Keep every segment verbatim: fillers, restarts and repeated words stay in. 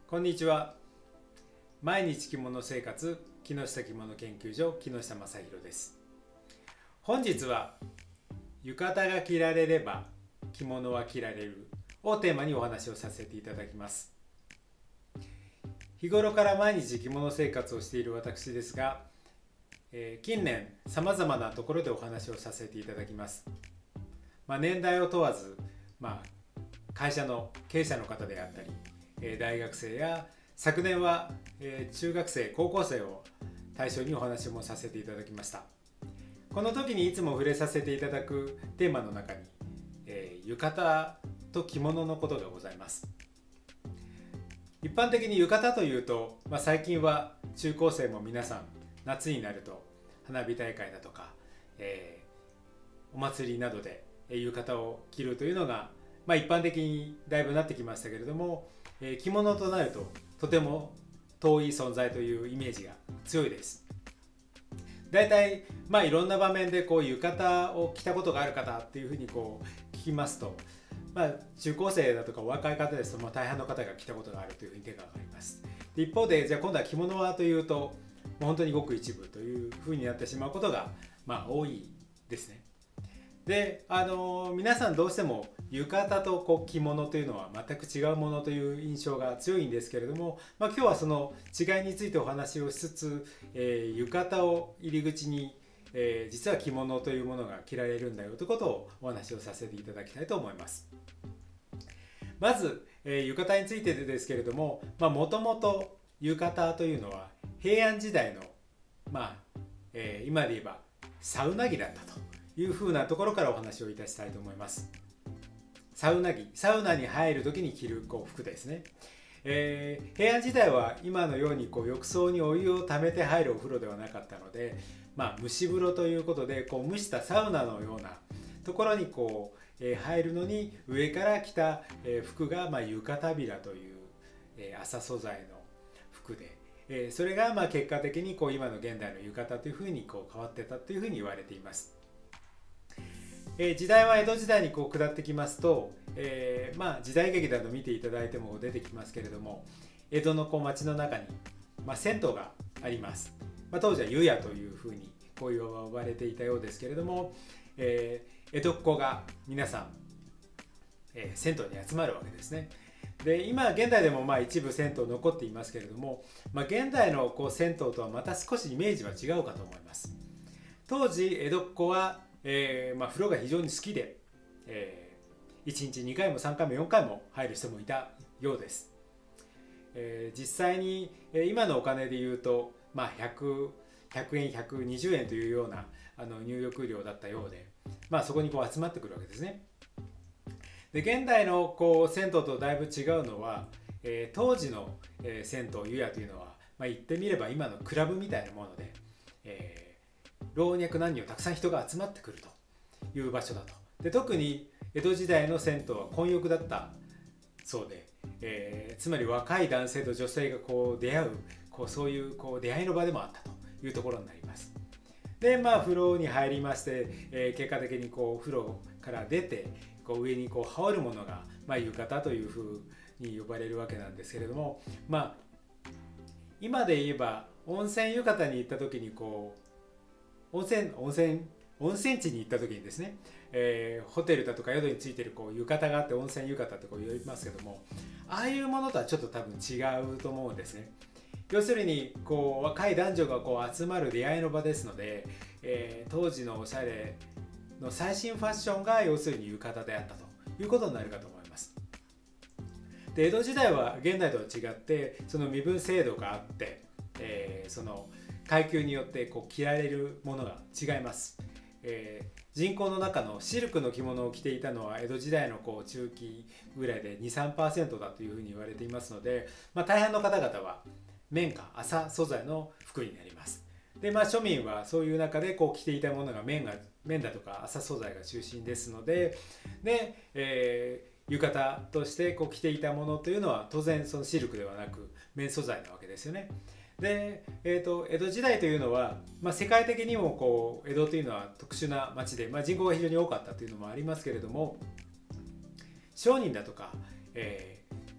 こんにちは。毎日着物生活木下着物研究所木下正弘です。本日は浴衣が着られれば着物は着られるをテーマにお話をさせていただきます。日頃から毎日着物生活をしている私ですが、えー、近年さまざまなところでお話をさせていただきます。まあ、年代を問わず、まあ、会社の経営者の方であったり、えー、大学生や昨年は、えー、中学生高校生を対象にお話もさせていただきました。この時にいつも触れさせていただくテーマの中に、えー、浴衣と着物のことがございます。一般的に浴衣というと、まあ、最近は中高生も皆さん夏になると花火大会だとか、えー、お祭りなどで浴衣を着るというのが、まあ、一般的にだいぶなってきましたけれども、えー、着物となるととても遠い存在というイメージが強いです。だいたい、まあ、いろんな場面でこう浴衣を着たことがある方っていうふうにこう聞きますと、まあ、中高生だとかお若い方ですと、まあ、大半の方が着たことがあるというふうに手が挙がります。で一方でじゃあ今度は着物はというと、もう本当にごく一部というふうになってしまうことが、まあ、多いですね。で、あのー、皆さんどうしても浴衣とこう着物というのは全く違うものという印象が強いんですけれども、まあ、今日はその違いについてお話をしつつ、えー、浴衣を入り口に、えー、実は着物というものが着られるんだよということをお話をさせていただきたいと思います。まず、えー、浴衣についてですけれども、もともと浴衣というのは平安時代の、まあえー、今で言えばサウナ着だったというふうなところからお話をいたしたいと思います。サウナ着、サウナに入るときに着るこう服ですね。えー、平安時代は今のようにこう浴槽にお湯をためて入るお風呂ではなかったので、まあ、蒸し風呂ということでこう蒸したサウナのようなところにこう、えー、入るのに上から着た、えー、服が、まあ、浴衣びらという、えー、麻素材の服で、えー、それがまあ結果的にこう今の現代の浴衣というふうにこう変わってたというふうに言われています。えー、時代は江戸時代にこう下ってきますと、えーまあ、時代劇など見ていただいても出てきますけれども、江戸のこう町の中に、まあ、銭湯があります。まあ、当時は湯屋というふうにこう呼ばれていたようですけれども、えー、江戸っ子が皆さん、えー、銭湯に集まるわけですね。で今現代でもまあ一部銭湯残っていますけれども、まあ、現代のこう銭湯とはまた少しイメージは違うかと思います。当時江戸っ子はえーまあ、風呂が非常に好きで、えー、いちにちにかいもさんかいもよんかいも入る人もいたようです。えー、実際に、えー、今のお金でいうと、まあ、ひゃくえんひゃくにじゅうえんというようなあの入浴料だったようで、まあ、そこにこう集まってくるわけですね。で現代のこう銭湯とだいぶ違うのは、えー、当時の、えー、銭湯湯屋というのは、まあ、言ってみれば今のクラブみたいなもので、えー老若男女たくさん人が集まってくるという場所だと。で特に江戸時代の銭湯は混浴だったそうで、えー、つまり若い男性と女性がこう出会う、こうそういうこう出会いの場でもあったというところになります。でまあ風呂に入りまして、えー、結果的にこう風呂から出てこう上にこう羽織るものが、まあ、浴衣というふうに呼ばれるわけなんですけれども、まあ今で言えば温泉浴衣に行った時にこう温泉温泉温泉地に行った時にですね、えー、ホテルだとか宿についてるこう浴衣があって温泉浴衣ってこう言いますけども、ああいうものとはちょっと多分違うと思うんですね。要するにこう若い男女がこう集まる出会いの場ですので、えー、当時のおしゃれの最新ファッションが要するに浴衣であったということになるかと思います。で江戸時代は現代とは違ってその身分制度があって、えー、その階級によってこう着られるものが違います。えー、人口の中のシルクの着物を着ていたのは江戸時代のこう中期ぐらいで にさんパーセント だというふうに言われていますので、まあ、大半の方々は綿か麻素材の服になります。で、まあ、庶民はそういう中でこう着ていたものが綿が綿だとか麻素材が中心ですので、で、えー、浴衣としてこう着ていたものというのは当然そのシルクではなく綿素材なわけですよね。で、えー、と江戸時代というのは、まあ、世界的にもこう江戸というのは特殊な町で、まあ、人口が非常に多かったというのもありますけれども、商人だとか、えー、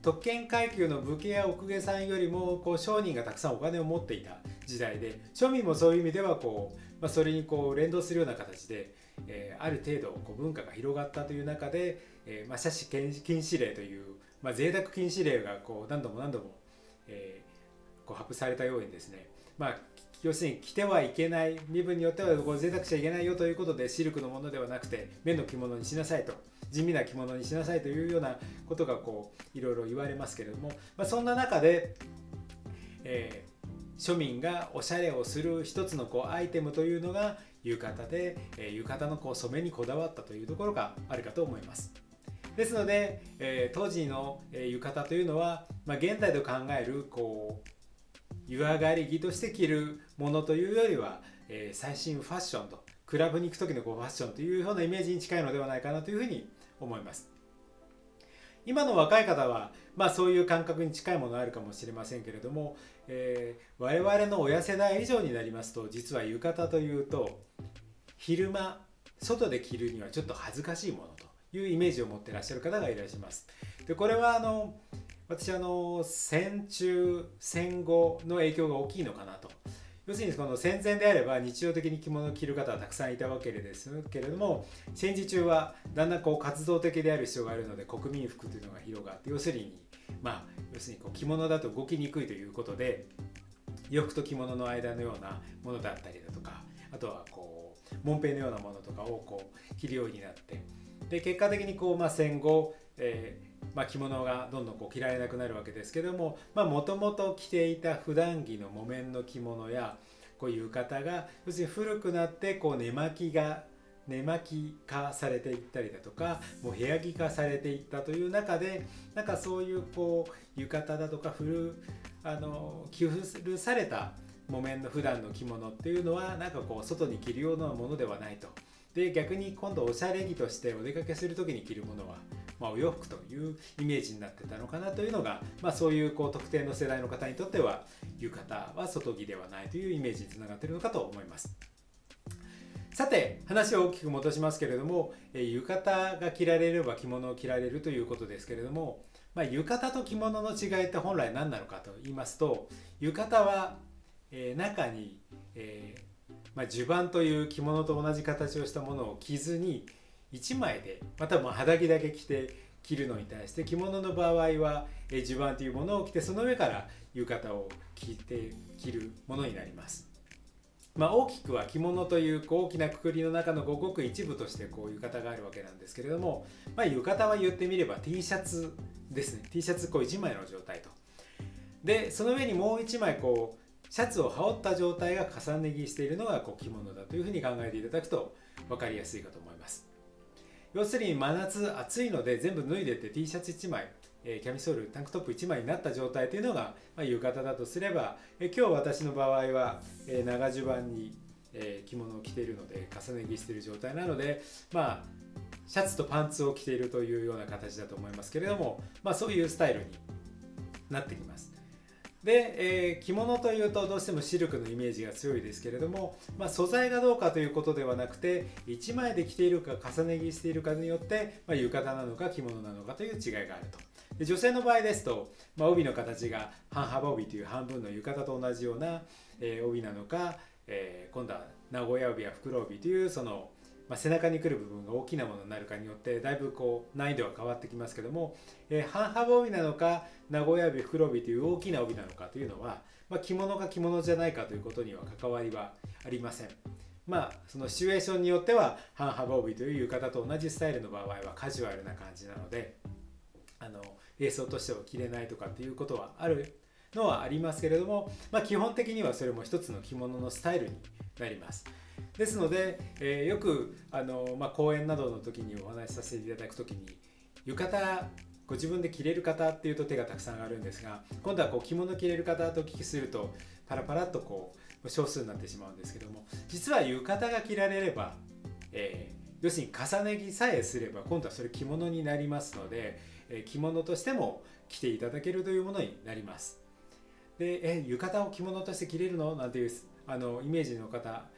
特権階級の武家や奥家さんよりもこう商人がたくさんお金を持っていた時代で、庶民もそういう意味ではこう、まあ、それにこう連動するような形で、えー、ある程度こう文化が広がったという中で、えーまあ、奢侈禁止令という、まあ、贅沢禁止令がこう何度も何度も、えー、こう発布されたようにですね、まあ、要するに着てはいけない、身分によってはこう贅沢しちゃいけないよということで、シルクのものではなくて綿の着物にしなさいと、地味な着物にしなさいというようなことがこういろいろ言われますけれども、まあ、そんな中で、えー、庶民がおしゃれをする一つのこうアイテムというのが浴衣で、えー、浴衣のこう染めにこだわったというところがあるかと思います。ですので、えー、当時の、えー、浴衣というのは、まあ、現代と考えるこう湯上がり着として着るものというよりは、えー、最新ファッションと、クラブに行く時のこうファッションというようなイメージに近いのではないかなというふうに思います。今の若い方は、まあ、そういう感覚に近いものがあるかもしれませんけれども、えー、我々の親世代以上になりますと、実は浴衣というと昼間外で着るにはちょっと恥ずかしいものというイメージを持っていらっしゃる方がいらっしゃいます。でこれはあの私あの戦中戦後の影響が大きいのかなと。要するにこの戦前であれば日常的に着物を着る方はたくさんいたわけですけれども、戦時中はだんだんこう活動的である必要があるので国民服というのが広がって、要するにまあ要するにこう着物だと動きにくいということで、洋服と着物の間のようなものだったりだとか、あとはこうモンペイのようなものとかをこう着るようになって、で結果的にこう、まあ、戦後、えーまあ、着物がどんどんこう着られなくなるわけですけども、もともと着ていた普段着の木綿の着物やこういう浴衣が要するに古くなってこう寝巻きが寝巻き化されていったりだとか、もう部屋着化されていったという中で、なんかそういうこう浴衣だとか古あの寄付された木綿の普段の着物っていうのはなんかこう外に着るようなものではないと。で逆に今度おしゃれ着としてお出かけする時に着るものは、まあ、お洋服というイメージになってたのかなというのが、まあ、そういうこう特定の世代の方にとっては浴衣は外着ではないというイメージにつながっているのかと思います。さて話を大きく戻しますけれども、えー、浴衣が着られれば着物を着られるということですけれども、まあ、浴衣と着物の違いって本来何なのかと言いますと、浴衣は、えー、中に、えーまあ、襦袢という着物と同じ形をしたものを着ずにいちまいで、または肌着だけ着て着るのに対して、着物の場合は襦袢というものを着て、その上から浴衣を着て着るものになります。まあ、大きくは着物という大きなくくりの中のごく一部としてこう浴衣があるわけなんですけれども、まあ、浴衣は言ってみれば T シャツですね。 T シャツこういちまいの状態と、でその上にもういちまいこうシャツを羽織った状態が重ね着しているのがこう着物だというふうに考えていただくと分かりやすいかと思います。要するに真夏暑いので全部脱いでって T シャツいちまい、えー、キャミソールタンクトップいちまいになった状態というのが、まあ、浴衣だとすれば、えー、今日私の場合は、えー、長襦袢に、えー、着物を着ているので重ね着している状態なので、まあシャツとパンツを着ているというような形だと思いますけれども、まあ、そういうスタイルになってきます。で、えー、着物というとどうしてもシルクのイメージが強いですけれども、まあ、素材がどうかということではなくて、いちまいで着ているか重ね着しているかによって、まあ、浴衣なのか着物なのかという違いがあると。で女性の場合ですと、まあ、帯の形が半幅帯という半分の浴衣と同じような、えー、帯なのか、えー、今度は名古屋帯や袋帯というそのまあ、背中に来る部分が大きなものになるかによってだいぶこう難易度は変わってきますけども、えー、半幅帯なのか名古屋帯袋帯という大きな帯なのかというのは、まあ、着物か着物じゃないかということには関わりはありません。まあそのシチュエーションによっては半幅帯という浴衣と同じスタイルの場合はカジュアルな感じなので、あの礼装としては着れないとかっていうことはあるのはありますけれども、まあ、基本的にはそれも一つの着物のスタイルになります。ですので、えー、よくあの、まあ、講演などの時にお話しさせていただく時に、浴衣ご自分で着れる方っていうと手がたくさん上がるんですが、今度はこう着物着れる方とお聞きするとパラパラっとこう少数になってしまうんですけども、実は浴衣が着られれば、えー、要するに重ね着さえすれば今度はそれ着物になりますので、えー、着物としても着ていただけるというものになります。で、え浴衣を着物として着れるのなんていうあのイメージの方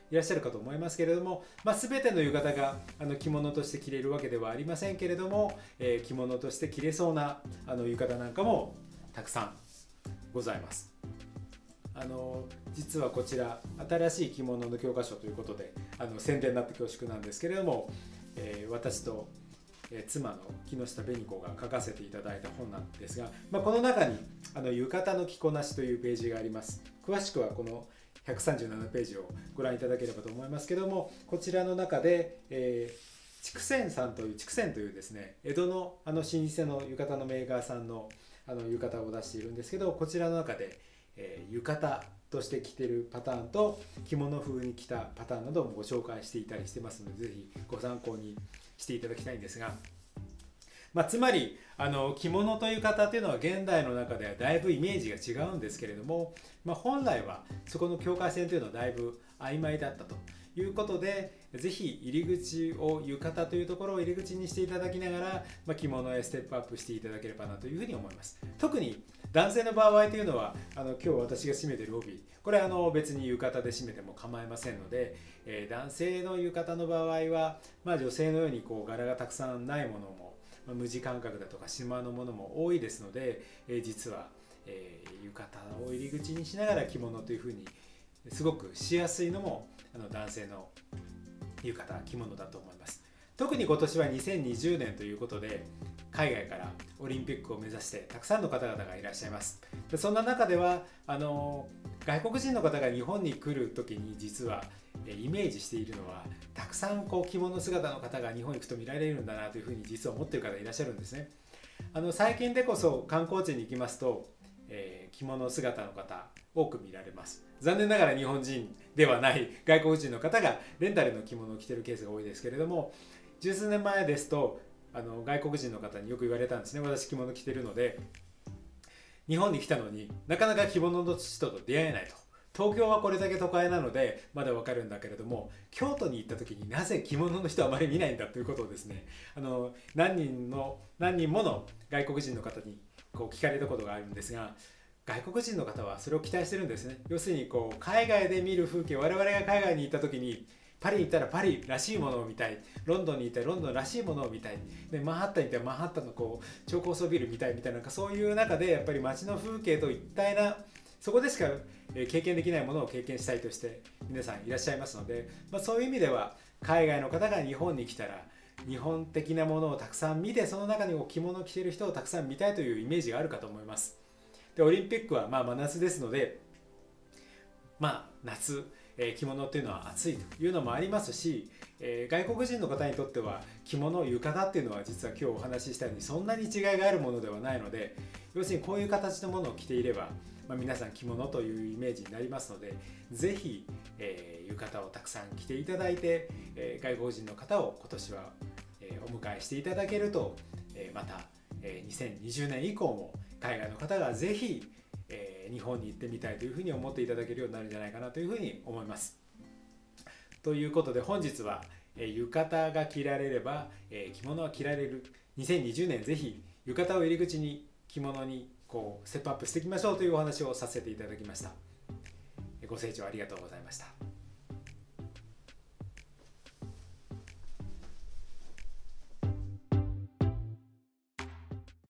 いらっしゃるかと思いますけれども、まあ、全ての浴衣があの着物として着れるわけではありませんけれども、えー、着物として着れそうなあの浴衣なんかもたくさんございます。あの実はこちら新しい着物の教科書ということであの宣伝になって恐縮なんですけれども、えー、私と妻の木下紅子が書かせていただいた本なんですが、まあ、この中にあの浴衣の着こなしというページがあります。詳しくはこのひゃくさんじゅうななページをご覧いただければと思いますけども、こちらの中で、えー、筑前さんという筑前というですね、江戸のあの老舗の浴衣のメーカーさんのあの浴衣を出しているんですけど、こちらの中で、えー、浴衣として着てるパターンと着物風に着たパターンなどもご紹介していたりしてますので、ぜひご参考にしていただきたいんですが、まあ、つまりあの着物という方っていうのは現代の中ではだいぶイメージが違うんですけれども、まあ、本来はそこの境界線というのはだいぶ曖昧だったということで、ぜひ入り口を浴衣というところを入り口にしていただきながら、まあ、着物へステップアップしていただければなというふうに思います。特に男性の場合というのはあの今日私が締めている帯、これはあの別に浴衣で締めても構いませんので、えー、男性の浴衣の場合は、まあ、女性のようにこう柄がたくさんないものも、まあ、無地感覚だとか島のものも多いですので、えー、実は、えー、浴衣を入り口にしながら着物というふうにすごくしやすいのもあの男性の浴衣着物だと思います。特に今年はにせんにじゅうねんということで海外からオリンピックを目指してたくさんの方々がいらっしゃいます。でそんな中ではあの外国人の方が日本に来る時に実はイメージしているのは、たくさんこう着物姿の方が日本に行くと見られるんだなというふうに実は思っている方いらっしゃるんですね。あの最近でこそ観光地に行きますと、えー、着物姿の方多く見られます。残念ながら日本人ではない外国人の方がレンタルの着物を着ているケースが多いですけれども、十数年前ですとあの外国人の方によく言われたんですね。私着物着てるので日本に来たのになかなか着物の人と出会えないと。東京はこれだけ都会なのでまだわかるんだけれども、京都に行った時になぜ着物の人はあまり見ないんだということをですね、あの何人の何人もの外国人の方にこう聞かれたことがあるんですが、外国人の方はそれを期待してるんですね。要するにこう海外で見る風景、我々が海外に行った時にパリに行ったらパリらしいものを見たい、ロンドンに行ったらロンドンらしいものを見たい、でマンハッタンに行ったらマンハッタンのこう超高層ビル見たいみたいな、なんかそういう中でやっぱり街の風景と一体な、そこでしか経験できないものを経験したいとして皆さんいらっしゃいますので、まあ、そういう意味では海外の方が日本に来たら日本的なものをたくさん見て、その中に着物を着ている人をたくさん見たいというイメージがあるかと思います。でオリンピックはまあ真夏ですので、まあ夏、えー、着物っていうのは暑いというのもありますし、えー、外国人の方にとっては着物浴衣っていうのは実は今日お話ししたようにそんなに違いがあるものではないので、要するにこういう形のものを着ていれば、まあ、皆さん着物というイメージになりますので、ぜひ、えー、浴衣をたくさん着ていただいて、えー、外国人の方を今年は、えー、お迎えしていただけると、えー、また、えー、にせんにじゅうねん以降も海外の方がぜひ、えー、日本に行ってみたいというふうに思っていただけるようになるんじゃないかなというふうに思います。ということで本日は、えー、浴衣が着られれば、えー、着物は着られる、にせんにじゅうねんぜひ浴衣を入り口に着物にこうステップアップしていきましょうというお話をさせていただきました。ご清聴ありがとうございました。